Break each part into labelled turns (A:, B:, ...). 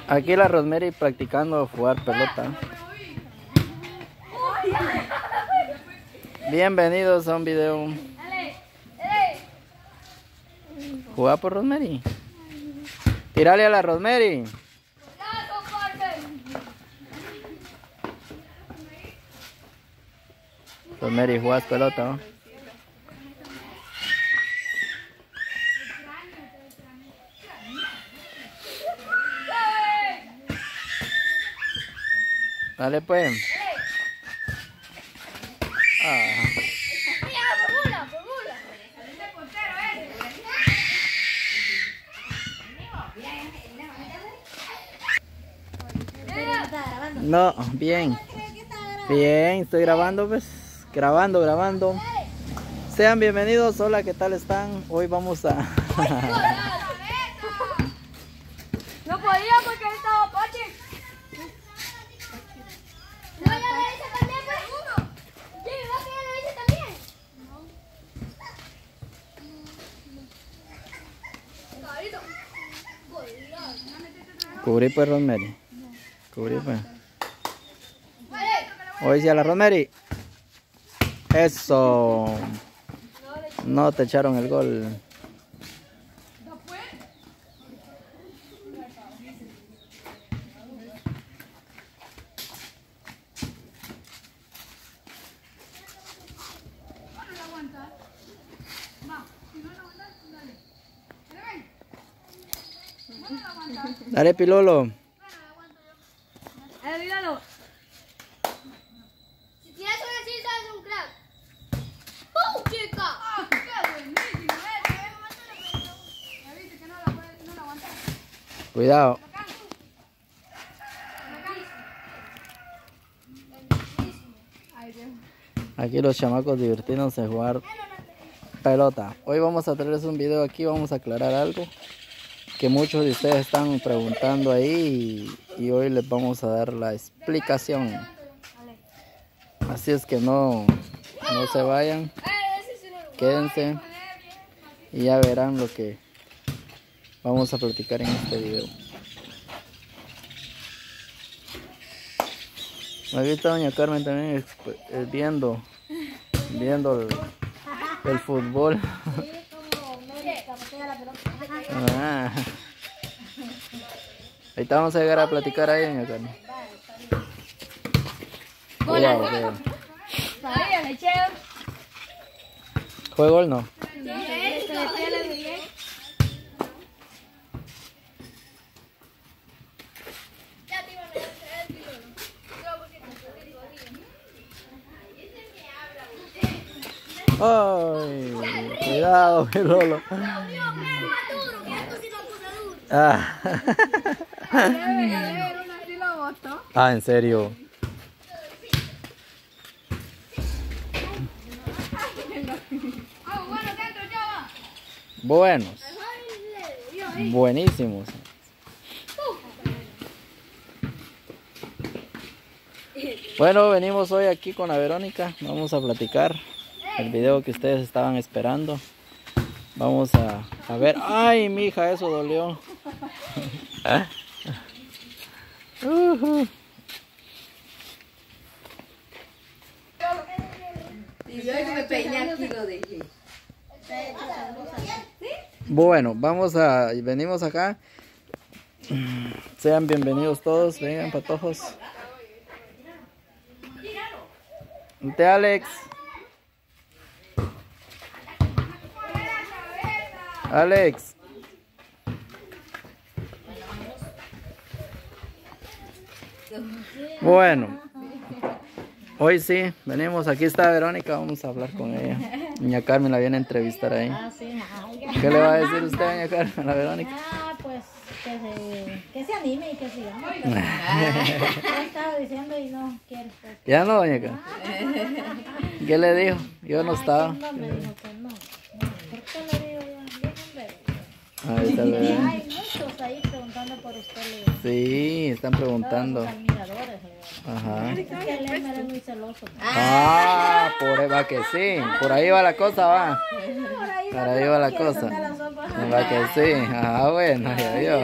A: Aquí la Rosemary practicando jugar pelota. Bienvenidos a un video. Jugar por Rosemary. Tírale a la Rosemary. Rosemary, jugas pelota, ¿no? Dale pues. No, bien. Bien, estoy grabando pues. Grabando. Sean bienvenidos, hola, ¿qué tal están? Hoy vamos a...
B: No podía porque él estaba Pachi. ¿No ya lo hice también, pues? Uno. Sí, ¿verdad que ya lo hice también? No.
A: Cubrí pues, Rosemary. Cubrí pues. Hoy sí a la Rosemary. Eso. No te echaron el gol. Dale, Pilolo.
B: Míralo. Si tienes una así, sabes un crack. ¡Pum, chica! ¡Ah, qué buenísimo! Ya viste que no la aguantas.
A: Cuidado. Aquí los chamacos divirtiéndose a jugar pelota. Hoy vamos a traerles un video aquí, vamos a aclarar algo que muchos de ustedes están preguntando ahí y hoy les vamos a dar la explicación. Así es que no se vayan, quédense y ya verán lo que vamos a platicar en este video. Aquí está doña Carmen también viendo el fútbol. Ah. Ahorita vamos a llegar a platicar ahí, doña Carmen. Cuidado, cuidado. ¿Fue gol no? Ay, cuidado, Lolo. Ah. Ah, ¿en serio? Buenos. Buenísimos. Bueno, venimos hoy aquí con la Verónica. Vamos a platicar el video que ustedes estaban esperando. Vamos a ver. Ay, mija, eso dolió. Bueno, venimos acá. Sean bienvenidos todos, vengan patojos. Vente, Alex. Alex. Bueno, hoy sí, venimos, aquí está Verónica, vamos a hablar con ella. Doña Carmen la viene a entrevistar ahí. ¿Qué le va a decir usted, doña Carmen, a la Verónica?
C: Pues que se anime y que siga. Yo estaba diciendo y no quiere. Pues.
A: Ya no, doña Carmen. ¿Qué le dijo? Yo no estaba.
C: No, me dijo que no. ¿Por qué le digo yo?
A: Ahí está el bebé.
C: Hay muchos ahí preguntando por usted.
A: Sí, están preguntando.
C: Todos los admiradores.
A: Ajá.
C: Es que el Elmer es muy celoso.
A: Ah, por ahí va que sí. Por ahí va la cosa, va. Por ahí va la
C: quiere
A: cosa.
C: soltar la sopa.
A: Va que sí. Ah, bueno, ya vio.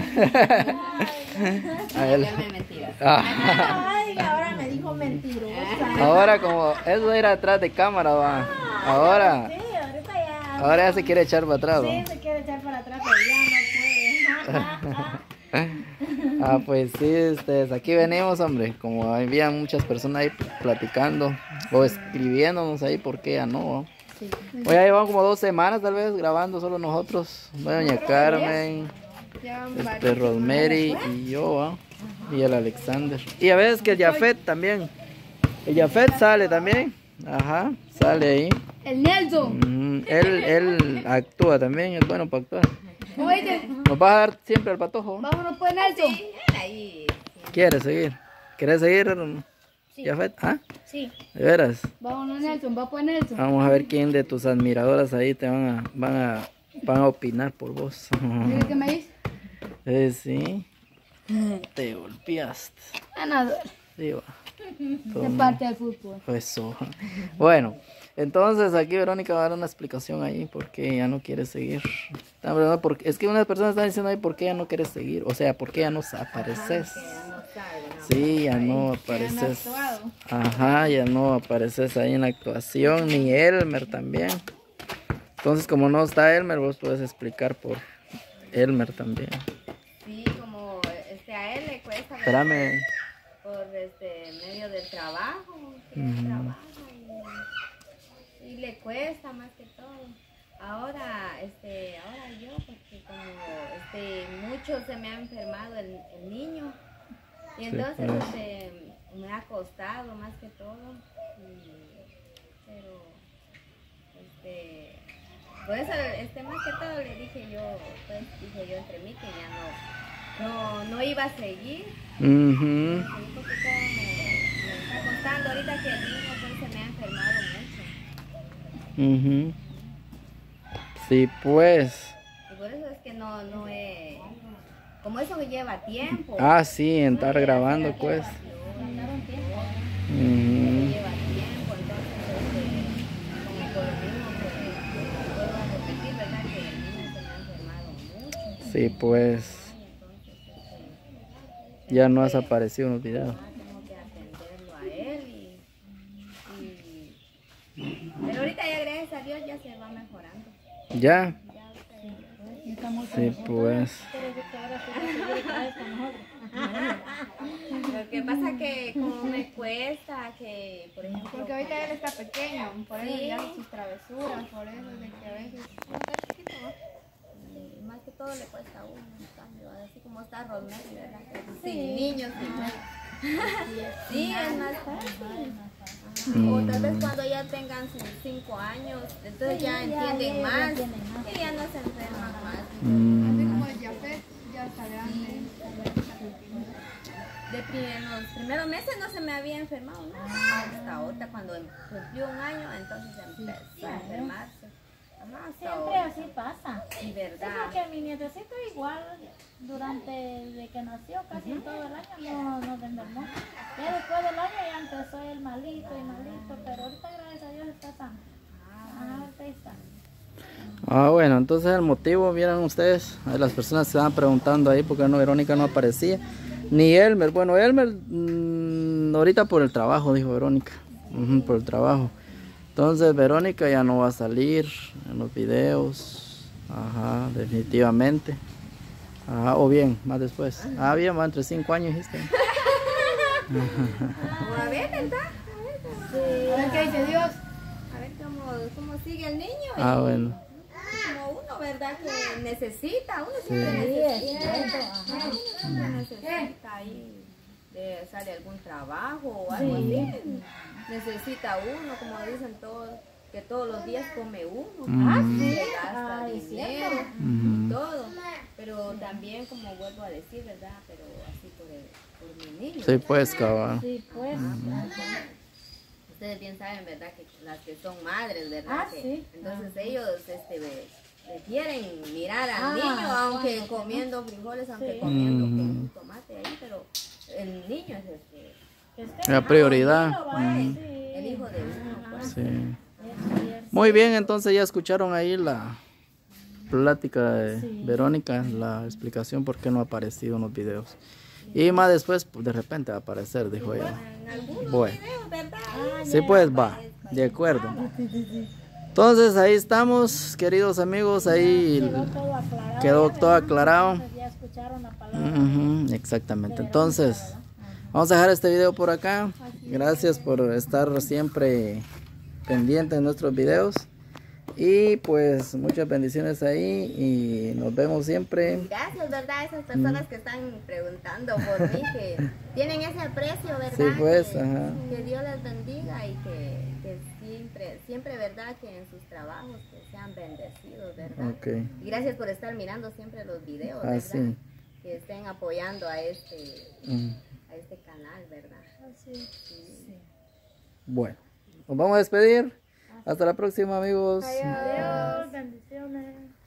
A: A él. Ah.
C: Ay, ahora me dijo mentirosa.
A: Ahora como eso era atrás de cámara, va. Ahora,
C: Sí, ahorita ya.
A: ahora ya se quiere echar para atrás,
C: Sí,
A: va.
C: se quiere echar para atrás, pero ya no puede.
A: Ah, pues sí, aquí venimos, hombre. Como había muchas personas ahí platicando o escribiéndonos ahí, ¿por qué ya no? ¿Va?
C: Sí.
A: Hoy ya llevamos como 2 semanas tal vez grabando solo nosotros. Doña Carmen, Rosemary y yo, ¿va? Y el Alexander. Y a veces que el Jafet también. El Jafet sale también. Ajá, sale ahí.
B: El Nelson.
A: Él actúa también, es bueno para actuar.
B: Oye,
A: Nos va a dar siempre el patojo.
B: vámonos pues Nelson.
A: ¿Quieres seguir? ¿Quieres seguir,
C: Sí.
A: Jafet? ¿Ah?
C: Sí.
A: ¿De veras?
B: Vámonos Nelson, va pues Nelson.
A: Vamos a ver quién de tus admiradoras ahí te van a opinar por vos.
B: Mira qué me dice.
A: Sí. Te golpeaste.
B: Ah, nada.
A: Sí, va.
B: Es parte del fútbol.
A: Eso. Bueno, entonces aquí Verónica va a dar una explicación ahí por qué ya no quiere seguir. La verdad, porque es que unas personas están diciendo ahí por qué ya no quieres seguir. O sea, por qué ya no apareces. Sí, ya no apareces. Ajá, ya no apareces ahí en la actuación. Ni Elmer también. Entonces, como no está Elmer, vos puedes explicar por Elmer también.
D: Sí, como a él le cuesta
A: Espérame.
D: por medio del trabajo, que él trabaja y le cuesta más que todo. Ahora yo, porque como mucho se me ha enfermado el niño y entonces
A: pues.
D: me ha costado más que todo, pero por eso más que todo le dije yo entre mí que ya no iba a seguir.
A: Mhm.
D: Porque como me está costando ahorita que el niño pues se me ha enfermado mucho.
A: Mhm. Sí, pues.
D: Y por eso es que no he... Como eso que lleva tiempo.
A: Ah, sí, estar grabando, pues.
C: Mandaron tiempo.
A: Mhm.
D: Lleva tiempo, entonces como por lo mismo que vuelvo a repetir, ¿verdad? Que el niño se me ha enfermado mucho.
A: Sí, pues.
D: Entonces
A: Ya no has aparecido en los videos.
D: tengo que atenderlo a él pero ahorita ya gracias a Dios ya se va mejorando.
A: Ya.
C: Está muy
A: Sí, pues.
C: Pero yo que ahora sí voy a seguir otra vez con nosotros.
D: Lo que pasa que como me cuesta que, por ejemplo...
B: Porque ahorita él está pequeño, por eso
D: Sí.
B: ya hace sus travesuras, por eso es de que a veces está chiquito, ¿no?
D: Y más que todo le cuesta a uno un cambio, así como está Rosemary, ¿verdad? Sin niños, sí, es más fácil. Ajá. O tal vez cuando ya tengan sus 5 años, entonces ya entienden más y ya no se enferman más.
B: Así
A: Mm.
B: como el Jafet ya está grande.
D: En los primeros meses no se me había enfermado nada, hasta ahorita cuando cumplió 1 año, entonces empezó a enfermarse. Ajá, hasta
C: Siempre
D: ahora.
C: así pasa.
D: Sí,
C: Sí,
D: verdad.
C: porque mi nietecito igual, desde que nació, casi todo el año no se enfermó. Ya después del año ya empezó el malito y malito, pero ahorita gracias a Dios está sano. Ahorita está.
A: Ah, bueno, entonces el motivo, vieron ustedes, las personas se estaban preguntando ahí por qué no Verónica no aparecía. Ni Elmer, bueno, Elmer ahorita por el trabajo, dijo Verónica. Por el trabajo. Entonces Verónica ya no va a salir en los videos. Ajá, definitivamente. Ajá, o bien, más después. Ah, bien, va entre 5 años, dijiste.
D: A ver, ¿verdad?
B: A ver qué dice Dios.
D: A ver cómo sigue el niño. Y
A: Ah, bueno.
D: como uno, ¿verdad? Que necesita, uno siempre
C: Sí,
D: necesita.
C: es cierto.
D: Ajá, uno siempre necesita ahí de sale algún trabajo o algo así. Necesita uno, como dicen todos, que todos los días come uno. Se gasta
C: Ay,
D: dinero y todo. Pero también, como vuelvo a decir, ¿verdad? Pero así por mi niño.
A: Sí, pues, cabal.
C: Sí, pues.
D: Ustedes bien saben, ¿verdad? Que las que son madres, ¿verdad?
C: Ah,
D: Que,
C: sí.
D: entonces ellos prefieren mirar al niño, aunque comiendo frijoles, aunque comiendo un tomate ahí, pero el niño es el
C: Que esté
A: La prioridad.
C: tranquilo,
D: el hijo de uno. Pues.
A: Sí.
C: Es cierto.
A: Muy bien, entonces ya escucharon ahí la plática de Verónica, la explicación por qué no ha aparecido en los videos. Y más después, pues, de repente va a aparecer, dijo ella.
D: En algunos
A: Bueno.
D: videos, ¿verdad?
A: Sí, pues va, de acuerdo. Entonces ahí estamos, queridos amigos, ahí
C: Quedó todo aclarado.
A: quedó todo aclarado.
C: Entonces ya escucharon la palabra.
A: Ujú, exactamente. Entonces, vamos a dejar este video por acá. Gracias por estar siempre pendiente de nuestros videos. Y pues muchas bendiciones ahí y nos vemos siempre.
D: Gracias, ¿verdad? Esas personas que están preguntando por mí, que tienen ese aprecio, ¿verdad?
A: Sí, pues,
D: que,
A: ajá.
D: que Dios les bendiga y que siempre, ¿verdad? Que en sus trabajos que sean bendecidos, ¿verdad?
A: Ok.
D: Y gracias por estar mirando siempre los videos,
A: Ah,
D: ¿verdad?
A: sí.
D: Que estén apoyando a este canal, ¿verdad?
C: Así. Sí.
A: Bueno, nos vamos a despedir. Hasta la próxima, amigos.
C: Adiós, bendiciones.